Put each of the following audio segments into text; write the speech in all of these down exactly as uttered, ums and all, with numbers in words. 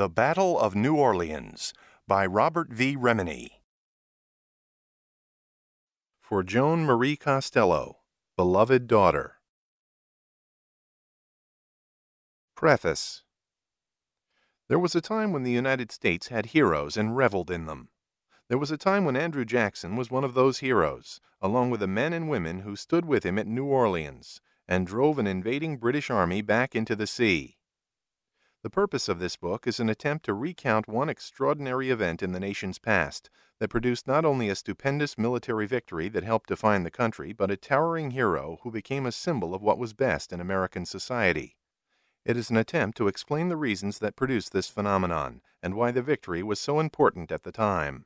The Battle of New Orleans by Robert V. Remini. For Joan Marie Costello, Beloved Daughter. Preface. There was a time when the United States had heroes and reveled in them. There was a time when Andrew Jackson was one of those heroes, along with the men and women who stood with him at New Orleans and drove an invading British army back into the sea. The purpose of this book is an attempt to recount one extraordinary event in the nation's past that produced not only a stupendous military victory that helped define the country, but a towering hero who became a symbol of what was best in American society. It is an attempt to explain the reasons that produced this phenomenon and why the victory was so important at the time.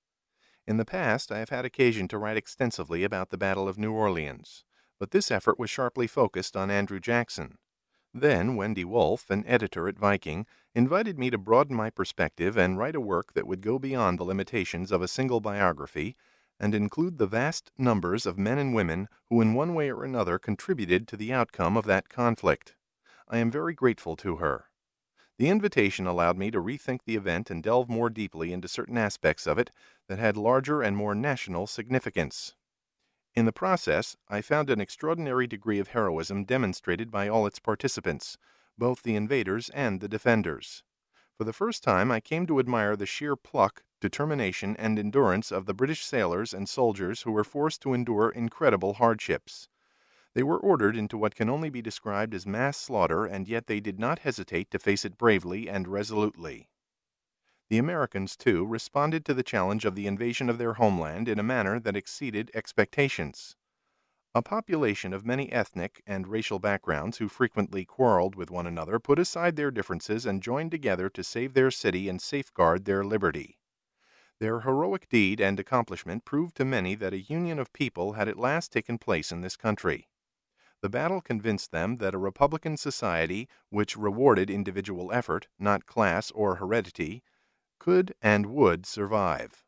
In the past, I have had occasion to write extensively about the Battle of New Orleans, but this effort was sharply focused on Andrew Jackson. Then Wendy Wolfe, an editor at Viking, invited me to broaden my perspective and write a work that would go beyond the limitations of a single biography and include the vast numbers of men and women who in one way or another contributed to the outcome of that conflict. I am very grateful to her. The invitation allowed me to rethink the event and delve more deeply into certain aspects of it that had larger and more national significance. In the process, I found an extraordinary degree of heroism demonstrated by all its participants, both the invaders and the defenders. For the first time, I came to admire the sheer pluck, determination, and endurance of the British sailors and soldiers who were forced to endure incredible hardships. They were ordered into what can only be described as mass slaughter, and yet they did not hesitate to face it bravely and resolutely. The Americans, too, responded to the challenge of the invasion of their homeland in a manner that exceeded expectations. A population of many ethnic and racial backgrounds who frequently quarreled with one another put aside their differences and joined together to save their city and safeguard their liberty. Their heroic deed and accomplishment proved to many that a union of people had at last taken place in this country. The battle convinced them that a republican society, which rewarded individual effort, not class or heredity, could and would survive.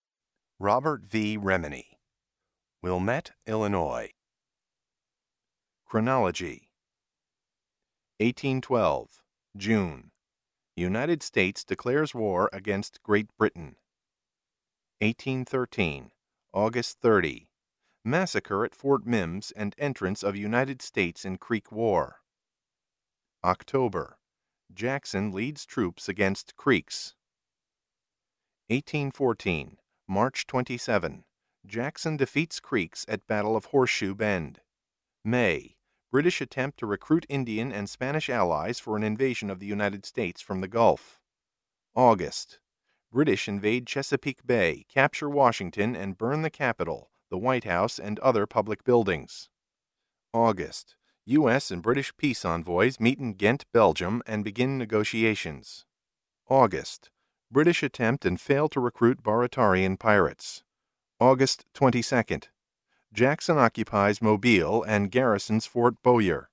Robert V. Remini, Wilmette, Illinois. Chronology. eighteen twelve, June. United States declares war against Great Britain. eighteen thirteen, August thirtieth. Massacre at Fort Mims and entrance of United States in Creek War. October. Jackson leads troops against Creeks. eighteen fourteen, March twenty-seventh. Jackson defeats Creeks at Battle of Horseshoe Bend. May. British attempt to recruit Indian and Spanish allies for an invasion of the United States from the Gulf. August. British invade Chesapeake Bay, capture Washington, and burn the Capitol, the White House, and other public buildings. August. U S and British peace envoys meet in Ghent, Belgium, and begin negotiations. August. British attempt and fail to recruit Baratarian pirates. August twenty-second. Jackson occupies Mobile and garrisons Fort Bowyer.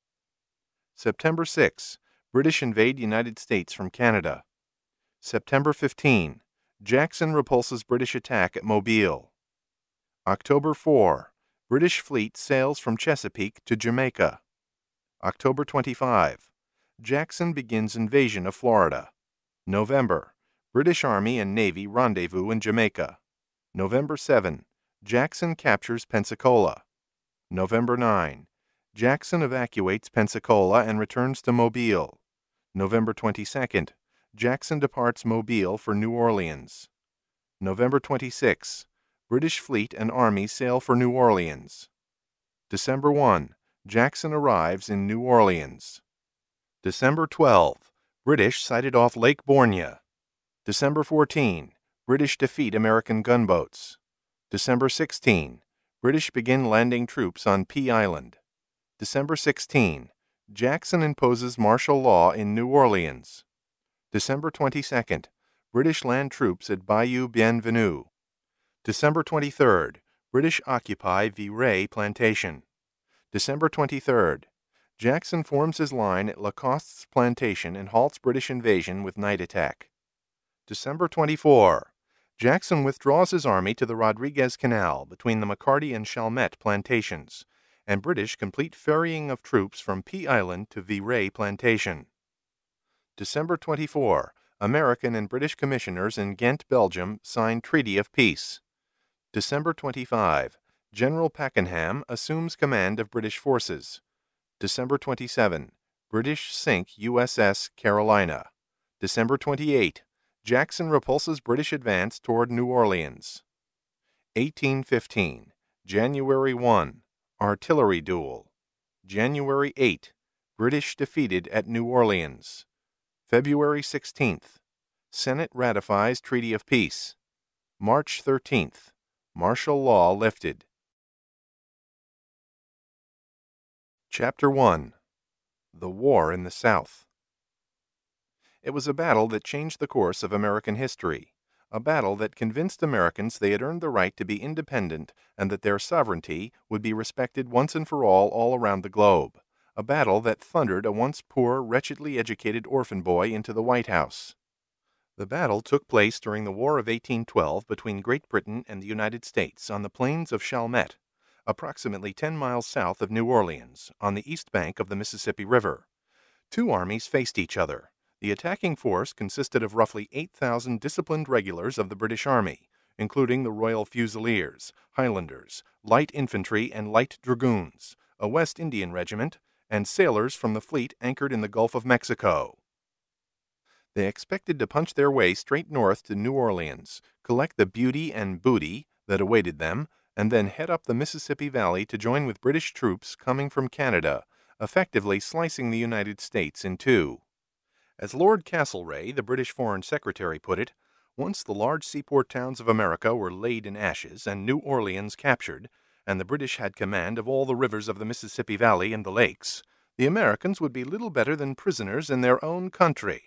September sixth. British invade United States from Canada. September fifteenth. Jackson repulses British attack at Mobile. October fourth. British fleet sails from Chesapeake to Jamaica. October twenty-fifth. Jackson begins invasion of Florida. November. British Army and Navy rendezvous in Jamaica. November seventh. Jackson captures Pensacola. November ninth. Jackson evacuates Pensacola and returns to Mobile. November twenty-second. Jackson departs Mobile for New Orleans. November twenty-sixth. British fleet and army sail for New Orleans. December first. Jackson arrives in New Orleans. December twelfth. British sighted off Lake Borgne. December fourteenth. British defeat American gunboats. December sixteenth. British begin landing troops on Pea Island. December sixteenth. Jackson imposes martial law in New Orleans. December twenty-second. British land troops at Bayou Bienvenu. December twenty-third. British occupy Victories Plantation. December twenty-third. Jackson forms his line at Lacoste's plantation and halts British invasion with night attack. December twenty-fourth. Jackson withdraws his army to the Rodriguez Canal between the McCarty and Chalmette plantations, and British complete ferrying of troops from Pea Island to Victories Plantation. December twenty-fourth, American and British commissioners in Ghent, Belgium, signed Treaty of Peace. December twenty-fifth, General Pakenham assumes command of British forces. December twenty-seventh, British sink U S S Carolina. December twenty-eighth, Jackson repulses British advance toward New Orleans. eighteen fifteen, January first, Artillery duel. January eighth, British defeated at New Orleans. February sixteenth, Senate ratifies Treaty of Peace. March thirteenth, martial law lifted. Chapter one. The War in the South. It was a battle that changed the course of American history, a battle that convinced Americans they had earned the right to be independent and that their sovereignty would be respected once and for all all around the globe, a battle that thundered a once poor, wretchedly educated orphan boy into the White House. The battle took place during the War of eighteen twelve between Great Britain and the United States on the plains of Chalmette, approximately ten miles south of New Orleans, on the east bank of the Mississippi River. Two armies faced each other. The attacking force consisted of roughly eight thousand disciplined regulars of the British Army, including the Royal Fusiliers, Highlanders, light infantry and light dragoons, a West Indian regiment, and sailors from the fleet anchored in the Gulf of Mexico. They expected to punch their way straight north to New Orleans, collect the beauty and booty that awaited them, and then head up the Mississippi Valley to join with British troops coming from Canada, effectively slicing the United States in two. As Lord Castlereagh, the British Foreign Secretary, put it, once the large seaport towns of America were laid in ashes and New Orleans captured, and the British had command of all the rivers of the Mississippi Valley and the lakes, the Americans would be little better than prisoners in their own country.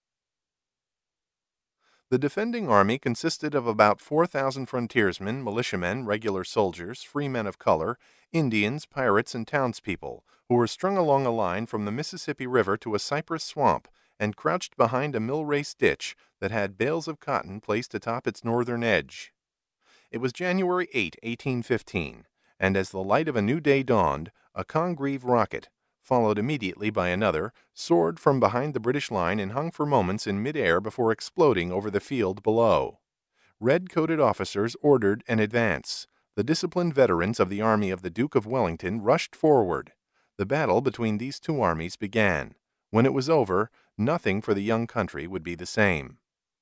The defending army consisted of about four thousand frontiersmen, militiamen, regular soldiers, free men of color, Indians, pirates, and townspeople, who were strung along a line from the Mississippi River to a cypress swamp and crouched behind a mill-race ditch that had bales of cotton placed atop its northern edge. It was January eighth, eighteen fifteen, and as the light of a new day dawned, a Congreve rocket, followed immediately by another, soared from behind the British line and hung for moments in mid-air before exploding over the field below. Red-coated officers ordered an advance. The disciplined veterans of the army of the Duke of Wellington rushed forward. The battle between these two armies began. When it was over, nothing for the young country would be the same.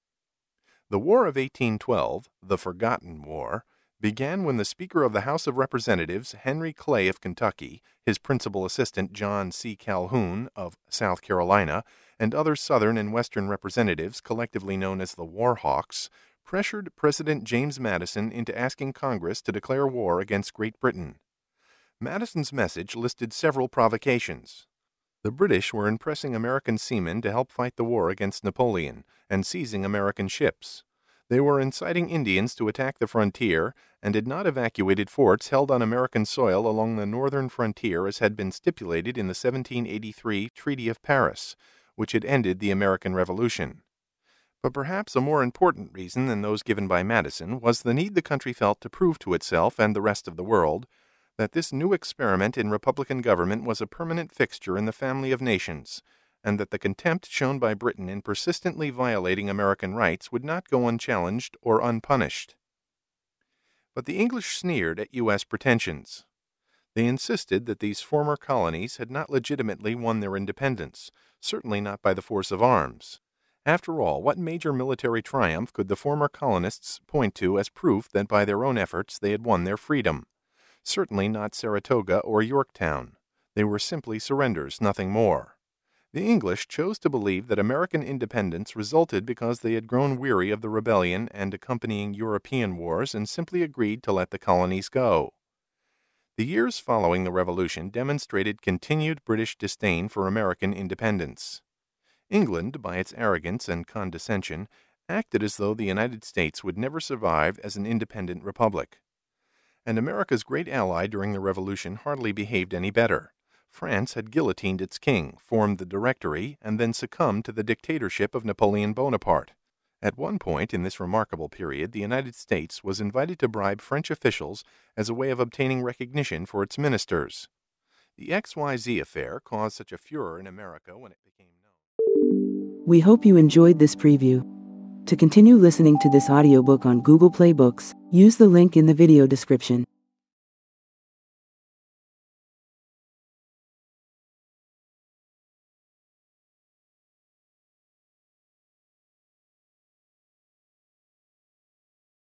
The War of eighteen twelve, the Forgotten War, began when the Speaker of the House of Representatives, Henry Clay of Kentucky, his principal assistant, John C. Calhoun of South Carolina, and other Southern and Western representatives, collectively known as the War Hawks, pressured President James Madison into asking Congress to declare war against Great Britain. Madison's message listed several provocations. The British were impressing American seamen to help fight the war against Napoleon and seizing American ships. They were inciting Indians to attack the frontier and had not evacuated forts held on American soil along the northern frontier as had been stipulated in the seventeen eighty-three Treaty of Paris, which had ended the American Revolution. But perhaps a more important reason than those given by Madison was the need the country felt to prove to itself and the rest of the world that this new experiment in Republican government was a permanent fixture in the family of nations, and that the contempt shown by Britain in persistently violating American rights would not go unchallenged or unpunished. But the English sneered at U S pretensions. They insisted that these former colonies had not legitimately won their independence, certainly not by the force of arms. After all, what major military triumph could the former colonists point to as proof that by their own efforts they had won their freedom? Certainly not Saratoga or Yorktown. They were simply surrenders, nothing more. The English chose to believe that American independence resulted because they had grown weary of the rebellion and accompanying European wars and simply agreed to let the colonies go. The years following the Revolution demonstrated continued British disdain for American independence. England, by its arrogance and condescension, acted as though the United States would never survive as an independent republic. And America's great ally during the Revolution hardly behaved any better. France had guillotined its king, formed the Directory, and then succumbed to the dictatorship of Napoleon Bonaparte. At one point in this remarkable period, the United States was invited to bribe French officials as a way of obtaining recognition for its ministers. The X Y Z affair caused such a furor in America when it became known. We hope you enjoyed this preview. To continue listening to this audiobook on Google Play Books, use the link in the video description.